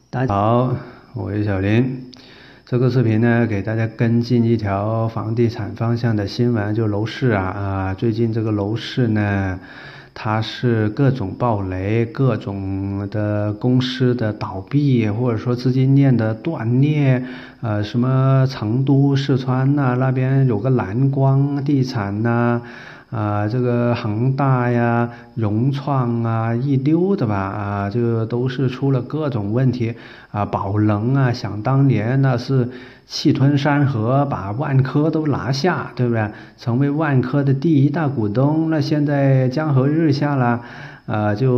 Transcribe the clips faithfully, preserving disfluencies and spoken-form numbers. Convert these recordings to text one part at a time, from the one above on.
大家好，我是小林。这个视频呢，给大家跟进一条房地产方向的新闻，就楼市啊啊，最近这个楼市呢，它是各种暴雷，各种的公司的倒闭，或者说资金链的断裂。呃，什么成都、四川呐、啊，那边有个蓝光地产呐、啊。啊，这个恒大呀、融创啊，一溜的吧，啊，就都是出了各种问题啊。宝能啊，想当年那是气吞山河，把万科都拿下，对不对？成为万科的第一大股东。那现在江河日下了，啊，就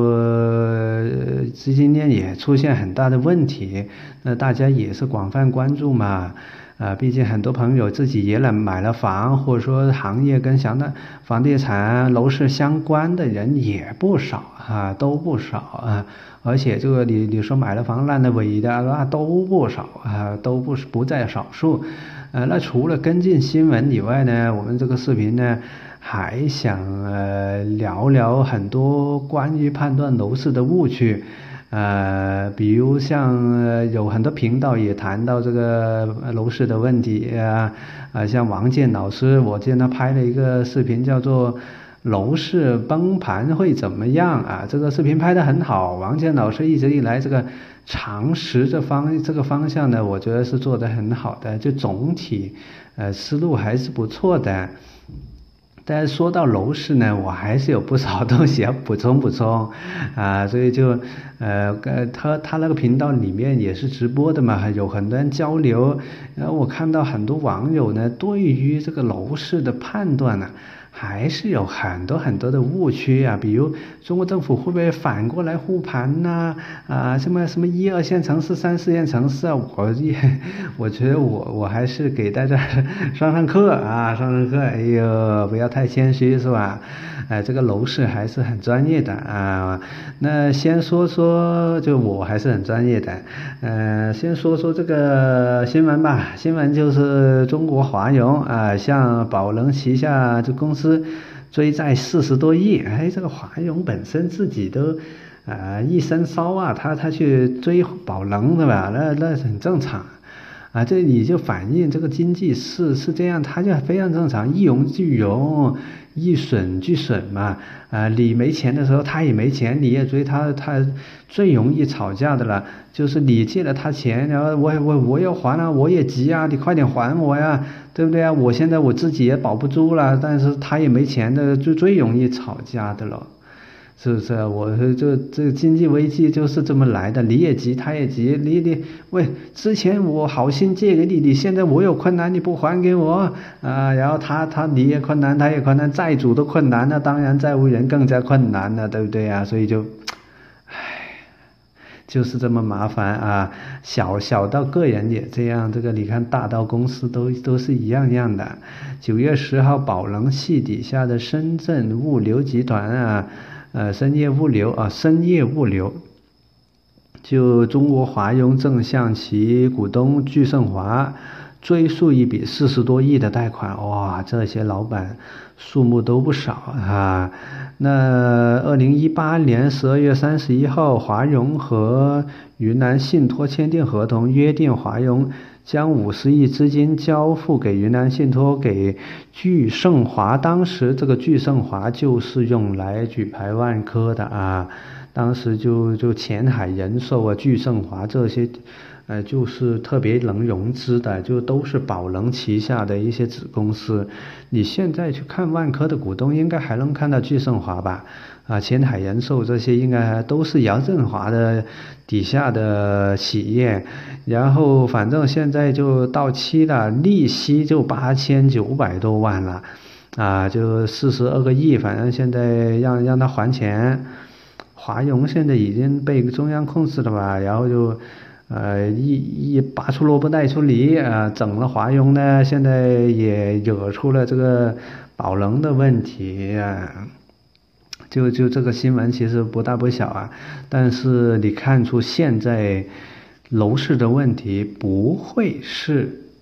资金链也出现很大的问题，那大家也是广泛关注嘛。啊，毕竟很多朋友自己也来买了房，或者说行业跟相当房地产楼市相关的人也不少啊，都不少啊。而且这个你你说买了房烂的尾的啊，都不少啊，都不不在少数。呃，那除了跟进新闻以外呢，我们这个视频呢还想呃聊聊很多关于判断楼市的误区。呃，比如像、呃、有很多频道也谈到这个楼市的问题啊，啊，像王健老师，我见他拍了一个视频，叫做《楼市崩盘会怎么样》啊，这个视频拍得很好。王健老师一直以来这个常识这方这个方向呢，我觉得是做得很好的，就总体呃思路还是不错的。但是说到楼市呢，我还是有不少东西要补充补充啊，所以就呃他他那个频道里面也是直播的嘛，有很多人交流，然后我看到很多网友呢对于这个楼市的判断呢，还是有很多很多的误区啊，比如中国政府会不会反过来护盘呐？啊，什么什么一二线城市、三四线城市啊，我也我觉得我我还是给大家上上课啊，上上课，哎呦，不要太谦虚是吧？哎，这个楼市还是很专业的啊。那先说说，就我还是很专业的，呃，先说说这个新闻吧。新闻就是中国华融啊，向宝能旗下这公司追债四十多亿。哎，这个华融本身自己都啊一身骚啊，他他去追宝能对吧？那那很正常。啊，这你就反映这个经济是是这样，它就非常正常，一荣俱荣，一损俱损嘛。啊，你没钱的时候，他也没钱，你也追他，他最容易吵架的了，就是你借了他钱，然后我我我要还啊，我也急啊，你快点还我呀，对不对啊？我现在我自己也保不住了，但是他也没钱的，就最容易吵架的了。是不是啊？我这这经济危机就是这么来的，你也急，他也急，你你喂，之前我好心借给你，你现在我有困难你不还给我啊？然后他他你也困难，他也困难，债主都困难了，当然债务人更加困难了，对不对啊？所以就，唉，就是这么麻烦啊！小小到个人也这样，这个你看大到公司都都是一样样的。九月十号，宝能系底下的深圳物流集团啊。呃，深业物流啊，深业物流，就中国华融正向其股东聚盛华追诉一笔四十多亿的贷款，哇，这些老板数目都不少啊。那二零一八年十二月三十一号，华融和云南信托签订合同，约定华融将五十亿资金交付给云南信托，给聚盛华。当时这个聚盛华就是用来举牌万科的啊，当时就就前海人寿啊、聚盛华这些，呃，就是特别能融资的，就都是宝能旗下的一些子公司。你现在去看万科的股东，应该还能看到聚盛华吧？啊，前海人寿这些应该都是姚振华的底下的企业，然后反正现在就到期了，利息就八千九百多万了，啊，就四十二个亿，反正现在让让他还钱。华融现在已经被中央控制了吧，然后就呃一一拔出萝卜带出梨啊，整了华融呢，现在也惹出了这个宝能的问题啊。就就这个新闻其实不大不小啊，但是你看出现在楼市的问题不会是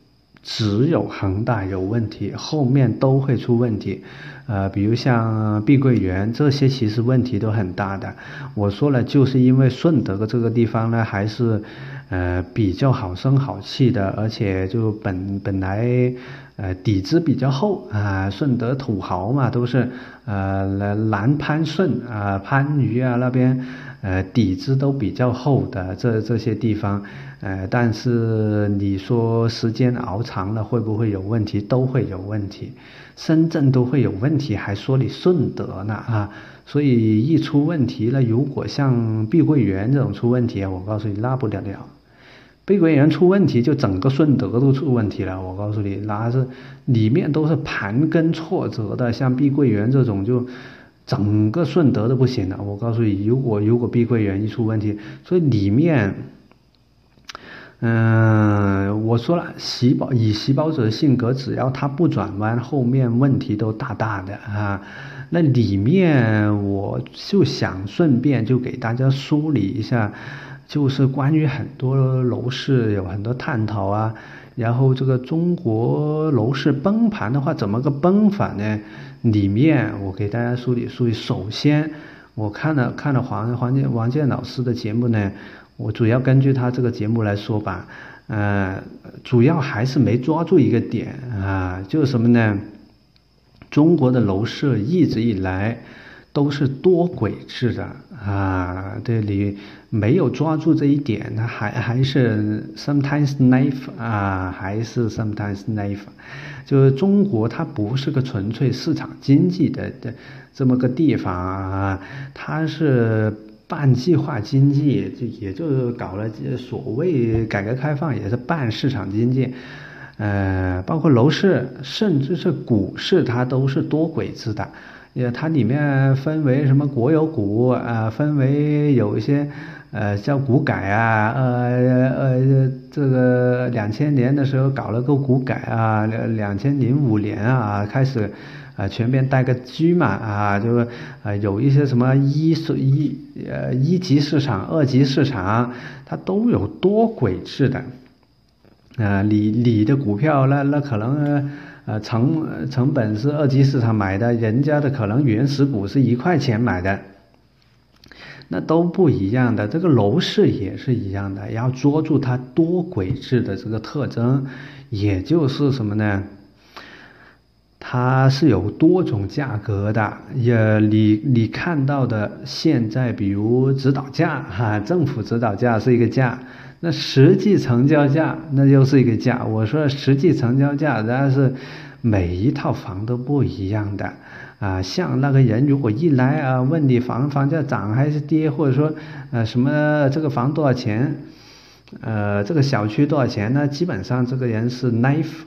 只有恒大有问题，后面都会出问题。呃，比如像碧桂园这些，其实问题都很大的。我说了，就是因为顺德这个地方呢，还是呃比较好声好气的，而且就本本来呃底子比较厚啊，顺德土豪嘛，都是呃南番顺啊、番禺啊那边。呃，底子都比较厚的这这些地方，呃，但是你说时间熬长了会不会有问题？都会有问题，深圳都会有问题，还说你顺德呢啊！所以一出问题了，如果像碧桂园这种出问题，我告诉你，那不了了。碧桂园出问题，就整个顺德都出问题了。我告诉你，那是里面都是盘根错节的，像碧桂园这种就。整个顺德都不行了，我告诉你，如果如果碧桂园一出问题，所以里面，嗯、呃，我说了，习宝以习宝者的性格，只要他不转弯，后面问题都大大的啊。那里面我就想顺便就给大家梳理一下，就是关于很多楼市有很多探讨啊。然后这个中国楼市崩盘的话，怎么个崩法呢？里面我给大家梳理梳理。首先，我看了看了黄黄建王建老师的节目呢，我主要根据他这个节目来说吧，呃，主要还是没抓住一个点啊，就是什么呢？中国的楼市一直以来都是多轨制的啊，这里没有抓住这一点，它还还是 sometimes naive 啊，还是 sometimes naive， 就是中国它不是个纯粹市场经济的的这么个地方啊，它是半计划经济，就也就是搞了所谓改革开放也是半市场经济。呃，包括楼市，甚至是股市，它都是多轨制的。也它里面分为什么国有股啊、呃，分为有一些呃叫股改啊，呃呃这个两千年的时候搞了个股改啊，两千零五年啊开始啊全面带个居嘛啊，就呃有一些什么一一呃一级市场、二级市场，它都有多轨制的。啊、呃，你你的股票那那可能呃成成本是二级市场买的，人家的可能原始股是一块钱买的，那都不一样的。这个楼市也是一样的，要捉住它多轨制的这个特征，也就是什么呢？它是有多种价格的，也你你看到的现在，比如指导价哈，政府指导价是一个价。那实际成交价那又是一个价。我说实际成交价，但是每一套房都不一样的啊。像那个人如果一来啊，问你房房价涨还是跌，或者说呃什么这个房多少钱，呃这个小区多少钱呢？基本上这个人是 naive，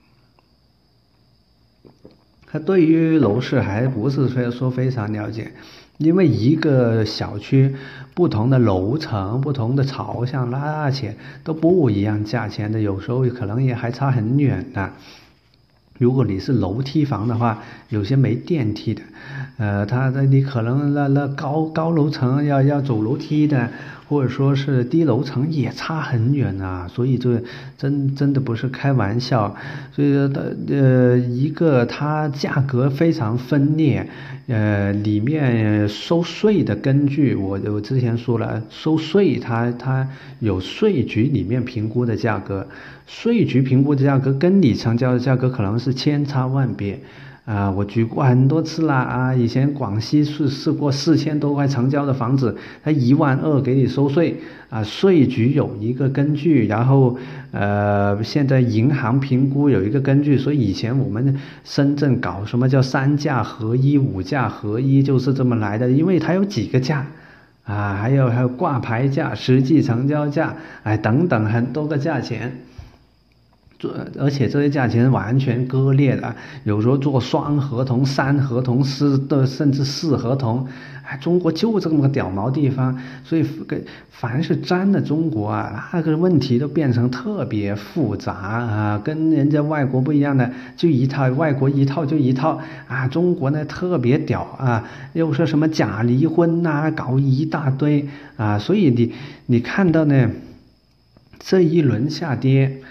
他对于楼市还不是说非常了解。因为一个小区不同的楼层、不同的朝向，那且都不一样价钱的，有时候可能也还差很远的。如果你是楼梯房的话，有些没电梯的，呃，它的你可能那那高高楼层要要走楼梯的，或者说是低楼层也差很远啊，所以这真真的不是开玩笑。所以说的呃一个它价格非常分裂，呃里面收税的根据我我之前说了，收税它它有税局里面评估的价格，税局评估的价格跟你成交的价格可能是千差万别。啊，我举过很多次啦啊！以前广西是试过四千多块成交的房子，他一万二给你收税啊，税局有一个根据，然后呃，现在银行评估有一个根据，所以以前我们深圳搞什么叫三价合一、五价合一，就是这么来的，因为它有几个价啊，还有还有挂牌价、实际成交价，哎等等很多个价钱。而且这些价钱完全割裂的，有时候做双合同、三合同、四的甚至四合同，哎，中国就这么个屌毛地方，所以凡是沾了中国啊，那个问题都变成特别复杂啊，跟人家外国不一样的，就一套，外国一套就一套啊，中国呢特别屌啊，又说什么假离婚呐、啊，搞一大堆啊，所以你你看到呢，这一轮下跌。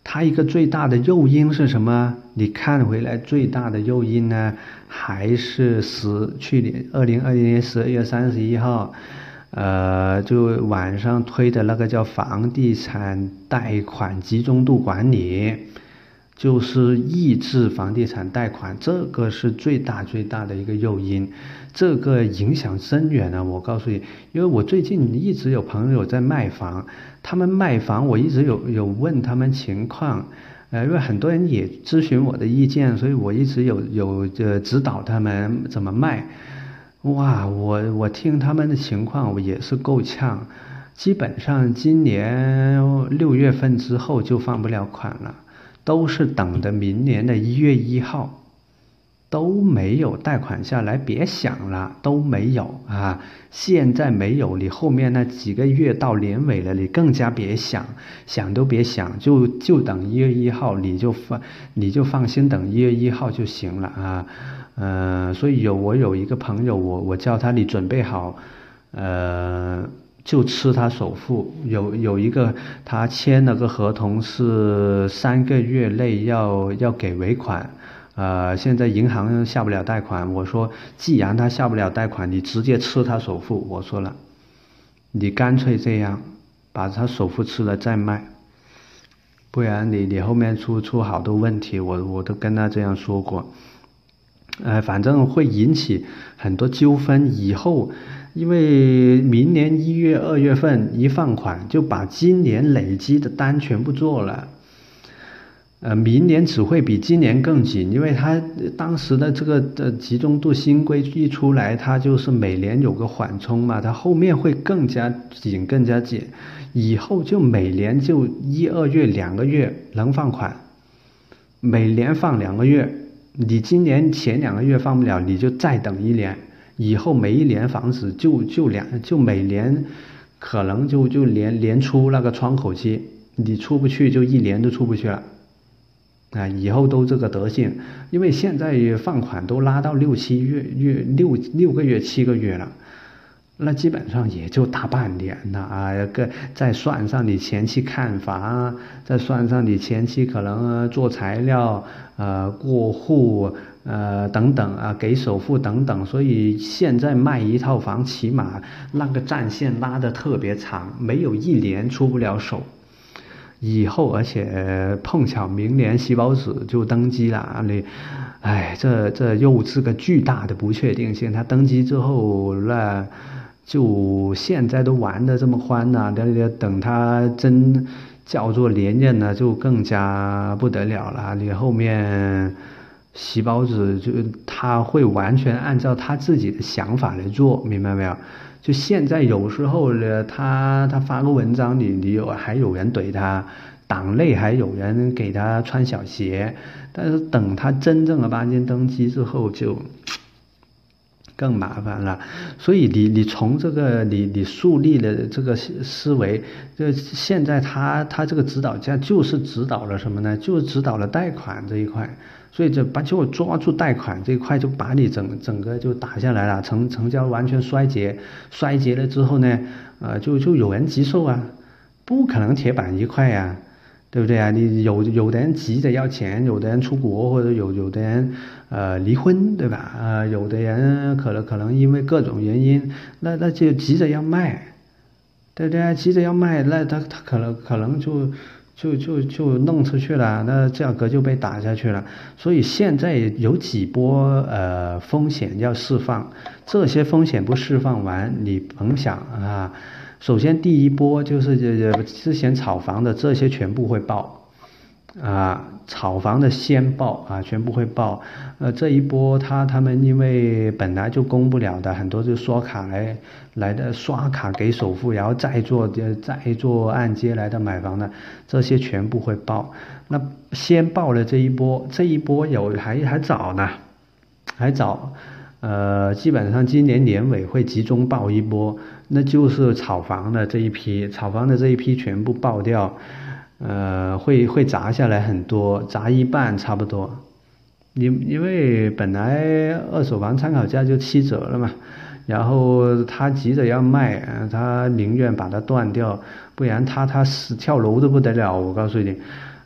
它一个最大的诱因是什么？你看回来最大的诱因呢，还是十去年二零二零年十二月三十一号，呃，就晚上推的那个叫房地产贷款集中度管理，就是抑制房地产贷款，这个是最大最大的一个诱因，这个影响深远啊！我告诉你，因为我最近一直有朋友在卖房，他们卖房，我一直有有问他们情况，呃，因为很多人也咨询我的意见，所以我一直有有呃指导他们怎么卖。哇，我我听他们的情况，我也是够呛，基本上今年六月份之后就放不了款了。都是等的明年的一月一号，都没有贷款下来，别想了，都没有啊！现在没有，你后面那几个月到年尾了，你更加别想，想都别想，就就等一月一号，你就放，你就放心等一月一号就行了啊！呃，所以有我有一个朋友，我我叫他你准备好，呃。就吃他首付，有有一个他签了个合同是三个月内要要给尾款，呃，现在银行下不了贷款，我说既然他下不了贷款，你直接吃他首付，我说了，你干脆这样，把他首付吃了再卖，不然你你后面出出好多问题，我我都跟他这样说过，呃，反正会引起很多纠纷，以后。因为明年一月、二月份一放款，就把今年累积的单全部做了。呃，明年只会比今年更紧，因为它当时的这个的集中度新规一出来，它就是每年有个缓冲嘛，它后面会更加紧、更加紧。以后就每年就一二月两个月能放款，每年放两个月。你今年前两个月放不了，你就再等一年。以后每一年房子就就两就每年可能就就连连出那个窗口期，你出不去就一年都出不去了，啊，以后都这个德性，因为现在放款都拉到六七月月六六个月七个月了，那基本上也就大半年了啊，个再算上你前期看房，再算上你前期可能做材料，呃，过户。呃，等等啊，给首付等等，所以现在卖一套房，起码那个战线拉得特别长，没有一年出不了手。以后而且碰巧明年喜宝子就登基了，你，哎，这这又是个巨大的不确定性。他登基之后，那就现在都玩得这么欢呐、啊，那等他真叫做连任呢，就更加不得了了。你后面。喜宝子就他会完全按照他自己的想法来做，明白没有？就现在有时候呢，他他发个文章，你你有还有人怼他，党内还有人给他穿小鞋，但是等他真正的八经登基之后就更麻烦了。所以你你从这个你你树立的这个思维，就现在他他这个指导价就是指导了什么呢？就是指导了贷款这一块。所以就把就抓住贷款这一块，就把你整整个就打下来了，成成交完全衰竭，衰竭了之后呢，呃，就就有人急售啊，不可能铁板一块呀、啊，对不对啊？你有有的人急着要钱，有的人出国，或者有有的人呃离婚，对吧？呃，有的人可能可能因为各种原因，那那就急着要卖，对不对啊？急着要卖，那他他可能可能就。就就就弄出去了，那价格就被打下去了。所以现在有几波呃风险要释放，这些风险不释放完，你甭想啊。首先第一波就是这之前炒房的这些全部会爆。啊，炒房的先爆啊，全部会爆。呃，这一波他他们因为本来就供不了的，很多就刷卡来来的，刷卡给首付，然后再做再做按揭来的买房的，这些全部会爆。那先爆了这一波，这一波有还还早呢，还早。呃，基本上今年年尾会集中爆一波，那就是炒房的这一批，炒房的这一批全部爆掉。呃，会会砸下来很多，砸一半差不多。因因为本来二手房参考价就七折了嘛，然后他急着要卖，他宁愿把它断掉，不然他他死跳楼都不得了。我告诉你，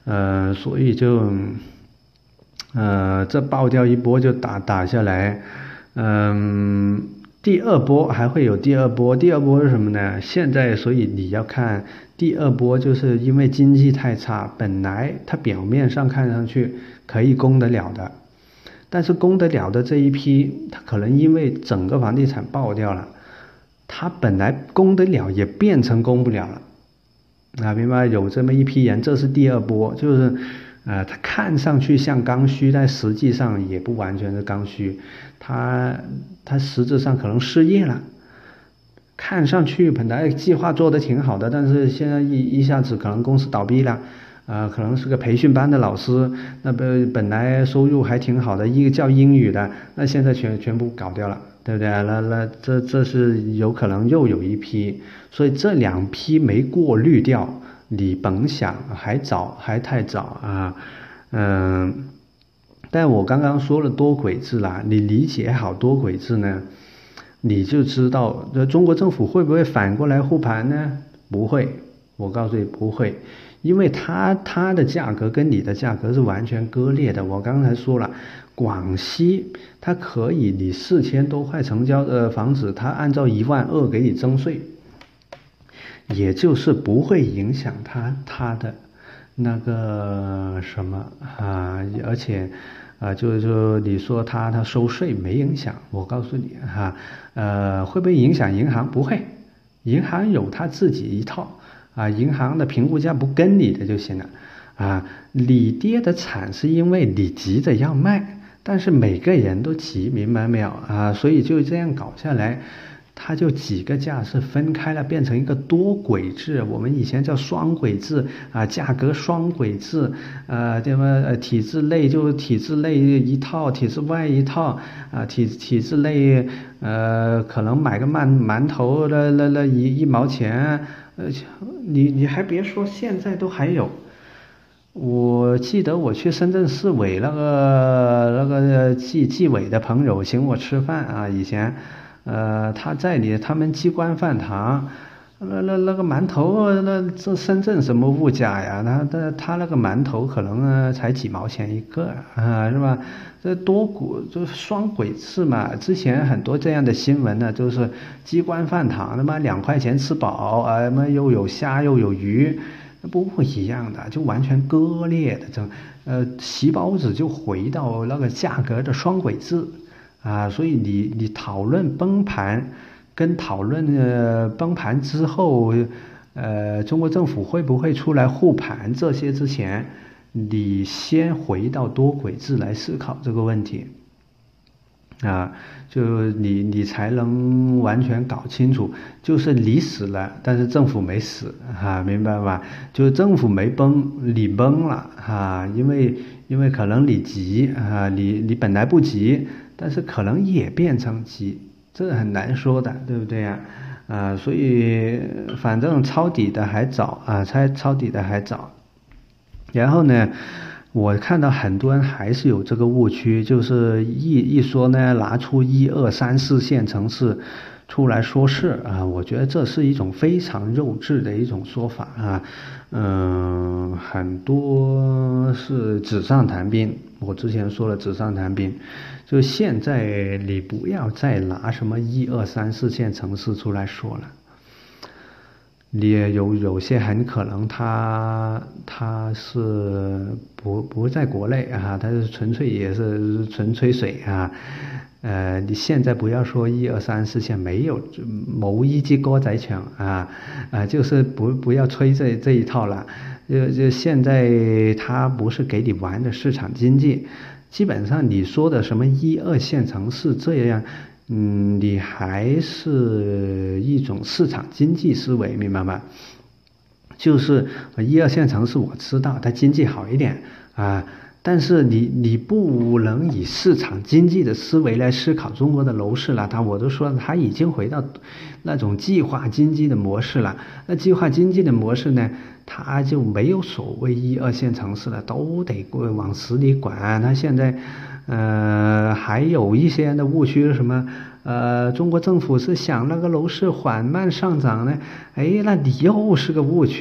呃，所以就，呃，这爆掉一波就打打下来，嗯，第二波还会有第二波，第二波是什么呢？现在所以你要看第二波，就是因为经济太差，本来它表面上看上去可以攻得了的，但是攻得了的这一批，它可能因为整个房地产爆掉了，它本来攻得了也变成攻不了了。啊，明白？有这么一批人，这是第二波，就是，呃，它看上去像刚需，但实际上也不完全是刚需，它它实质上可能失业了，看上去本来计划做得挺好的，但是现在一一下子可能公司倒闭了，呃，可能是个培训班的老师，那本本来收入还挺好的，一个教英语的，那现在全全部搞掉了。对不对？那那这这是有可能又有一批，所以这两批没过滤掉，你甭想，还早，还太早啊，嗯，但我刚刚说了多轨制啦，你理解好多轨制呢，你就知道，这中国政府会不会反过来护盘呢？不会，我告诉你不会，因为它它的价格跟你的价格是完全割裂的。我刚才说了，广西它可以你四千多块成交的房子，它按照一万二给你征税，也就是不会影响它它的那个什么啊，而且啊，就就你说它它收税没影响，我告诉你哈，呃，会不会影响银行？不会，银行有它自己一套。啊，银行的评估价不跟你的就行了，啊，你跌的惨是因为你急着要卖，但是每个人都急，明白没有啊？所以就这样搞下来，它就几个价是分开了，变成一个多轨制，我们以前叫双轨制啊，价格双轨制，呃，这么呃体制内就体制内一套，体制外一套啊，体体制内呃可能买个馒馒头那那那一一毛钱。呃，你你还别说，现在都还有。我记得我去深圳市委那个那个纪纪委的朋友请我吃饭啊，以前，呃，他在你他们机关饭堂，那那那个馒头，那这深圳什么物价呀？他他他那个馒头可能呢才几毛钱一个啊，是吧？这多股就是双轨制嘛。之前很多这样的新闻呢，就是机关饭堂，他妈两块钱吃饱啊，他妈又有虾又有鱼，不一样的，就完全割裂的这，呃，席包子就回到那个价格的双轨制啊，所以你你讨论崩盘。跟讨论呃崩盘之后，呃中国政府会不会出来护盘这些之前，你先回到多轨制来思考这个问题，啊，就你你才能完全搞清楚，就是你死了，但是政府没死，哈、啊，明白吧？就是政府没崩，你崩了，哈、啊，因为因为可能你急啊，你你本来不急，但是可能也变成急。这很难说的，对不对呀？啊，所以反正抄底的还早啊，猜抄底的还早。然后呢，我看到很多人还是有这个误区，就是一一说呢，拿出一二三四线城市出来说事啊，我觉得这是一种非常幼稚的一种说法啊，嗯，很多是纸上谈兵。我之前说了纸上谈兵，就现在你不要再拿什么一二三四线城市出来说了。你也有有些很可能他他是不不在国内啊，他是纯粹也是纯吹水啊，呃，你现在不要说一二三四线没有某一支歌仔唱啊啊，就是不不要吹这这一套了，就就现在他不是给你玩的市场经济，基本上你说的什么一二线城市这样。嗯，你还是一种市场经济思维，明白吗？就是一二线城市我知道它经济好一点啊，但是你你不能以市场经济的思维来思考中国的楼市了。他我都说了，他已经回到那种计划经济的模式了。那计划经济的模式呢，它就没有所谓一二线城市了，都得往死里管。他现在。呃，还有一些人的误区是什么？呃，中国政府是想那个楼市缓慢上涨呢？哎，那你又是个误区了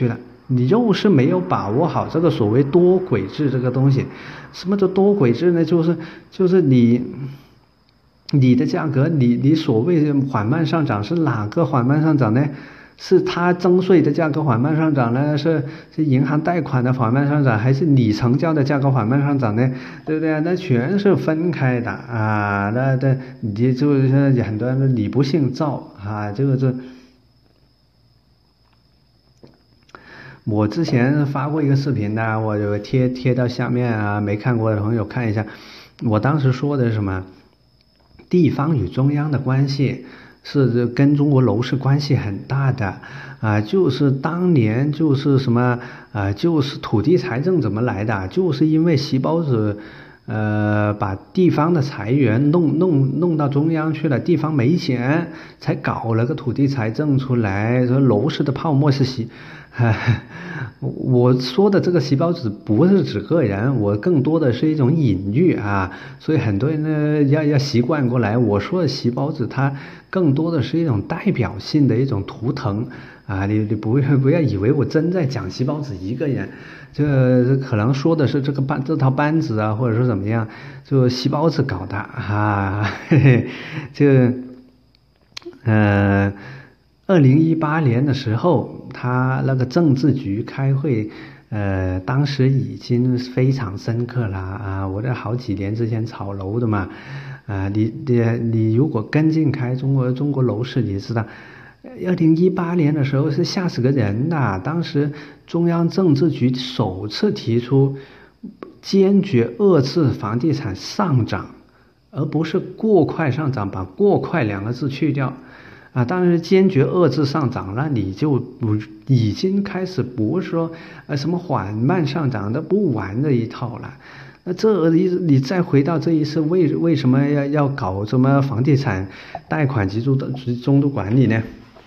你就是没有把握好这个所谓多轨制这个东西。什么叫多轨制呢？就是就是你你的价格，你你所谓的缓慢上涨是哪个缓慢上涨呢？是他征税的价格缓慢上涨呢？是是银行贷款的缓慢上涨，还是你成交的价格缓慢上涨呢？对不对？那全是分开的啊！那那你就是很多人说你不信造啊，这个是。我之前发过一个视频的，我就贴贴到下面啊，没看过的朋友看一下。我当时说的是什么？地方与中央的关系是跟中国楼市关系很大的啊，就是当年就是什么啊，就是土地财政怎么来的？就是因为习包子。呃，把地方的财源弄弄弄到中央去了，地方没钱，才搞了个土地财政出来。说楼市的泡沫是习，我说的这个习包子不是指个人，我更多的是一种隐喻啊。所以很多人呢要要习惯过来，我说的习包子它更多的是一种代表性的一种图腾啊，你你不要不要以为我真在讲习包子一个人。这可能说的是这个班这套班子啊，或者说怎么样，就习包子搞的啊，嘿嘿，这，呃，二零一八年的时候，他那个政治局开会，呃，当时已经非常深刻了啊，我这好几年之前炒楼的嘛，啊，你你你如果跟进开中国中国楼市，你知道。二零一八年的时候是吓死个人的，当时中央政治局首次提出坚决遏制房地产上涨，而不是过快上涨，把过快两个字去掉啊。当然坚决遏制上涨，那你就不已经开始不是说呃什么缓慢上涨的不玩的一套了。那这一你再回到这一次为为什么要要搞什么房地产贷款集中的中度管理呢？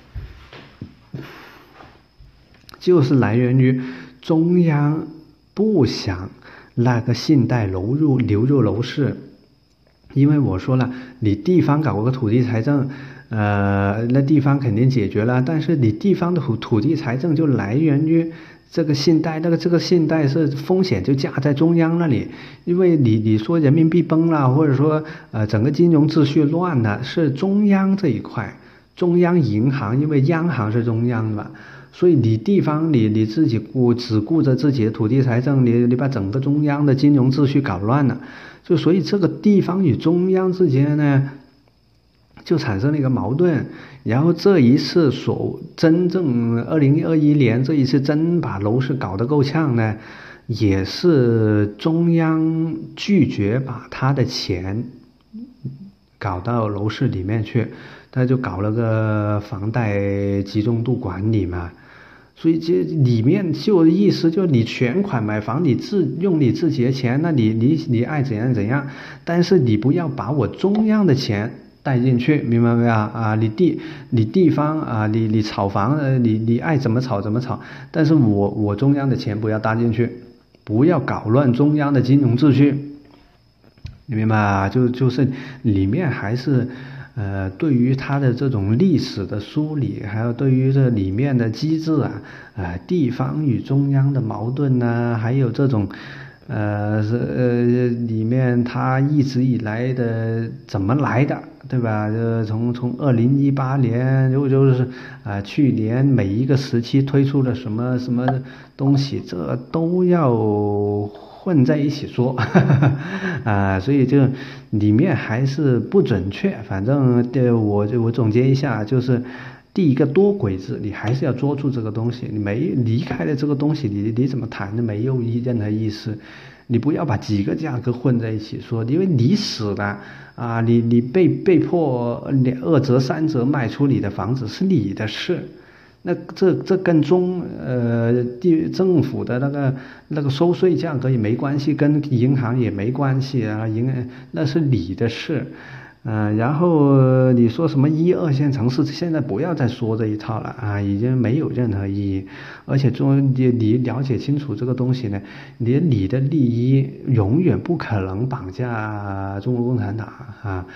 就是来源于中央不想那个信贷流入流入楼市，因为我说了，你地方搞个土地财政，呃，那地方肯定解决了，但是你地方的土土地财政就来源于这个信贷，那个这个信贷是风险就架在中央那里，因为你你说人民币崩了，或者说呃整个金融秩序乱了，是中央这一块，中央银行，因为央行是中央的嘛。所以你地方你你自己顾只顾着自己的土地财政，你你把整个中央的金融秩序搞乱了，就所以这个地方与中央之间呢，就产生了一个矛盾。然后这一次所真正二零二一年这一次真把楼市搞得够呛呢，也是中央拒绝把他的钱搞到楼市里面去，他就搞了个房贷集中度管理嘛。所以这里面就意思就是你全款买房，你自用你自己的钱，那你你你爱怎样怎样，但是你不要把我中央的钱带进去，明白没有啊？你地你地方啊，你你炒房，呃，你你爱怎么炒怎么炒，但是我我中央的钱不要搭进去，不要搞乱中央的金融秩序，你明白啊？就就是里面还是。呃，对于它的这种历史的梳理，还有对于这里面的机制啊，呃，地方与中央的矛盾呢、啊，还有这种，呃，是呃里面它一直以来的怎么来的，对吧？就从从二零一八年，如果就是啊、呃，去年每一个时期推出了什么什么东西，这都要。混在一起说，啊，所以这里面还是不准确。反正对我我总结一下，就是第一个多轨制，你还是要捉住这个东西。你没离开了这个东西，你你怎么谈都没有任何意思。你不要把几个价格混在一起说，因为你死了啊，你你被被迫二折三折卖出你的房子是你的事。那这这跟中呃地政府的那个那个收税价格也没关系，跟银行也没关系啊，银那是你的事，嗯、呃，然后你说什么一二线城市，现在不要再说这一套了啊，已经没有任何意义。而且中你你了解清楚这个东西呢，你你的利益永远不可能绑架中国共产党啊。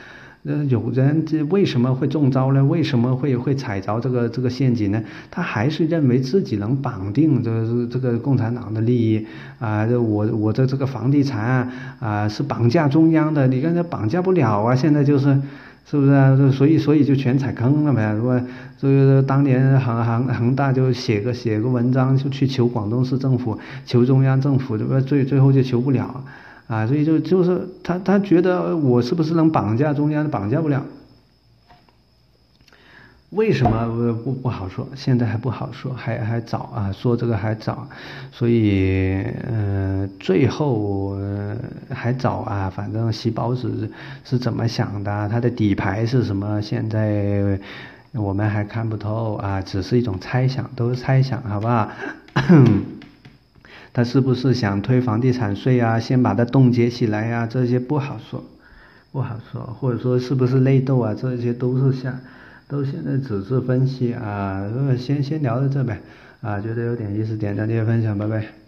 呃，有人这为什么会中招呢？为什么会会踩着这个这个陷阱呢？他还是认为自己能绑定这个这个共产党的利益啊！这我我的这个房地产啊是绑架中央的，你看他绑架不了啊！现在就是。是不是啊？所以所以就全踩坑了呗。如果这个当年恒恒恒大就写个写个文章，就去求广东市政府，求中央政府，对吧？最最后就求不了啊。所以就就是他他觉得我是不是能绑架中央？绑架不了。为什么不不好说？现在还不好说，还还早啊，说这个还早，所以呃，最后、呃、还早啊。反正习包子是怎么想的，他的底牌是什么，现在我们还看不透啊，只是一种猜想，都是猜想，好不好？他是不是想推房地产税啊？先把它冻结起来呀？这些不好说，不好说，或者说是不是内斗啊？这些都是想。都现在只是分析啊，先先聊到这呗，啊，觉得有点意思，点赞订阅分享，拜拜。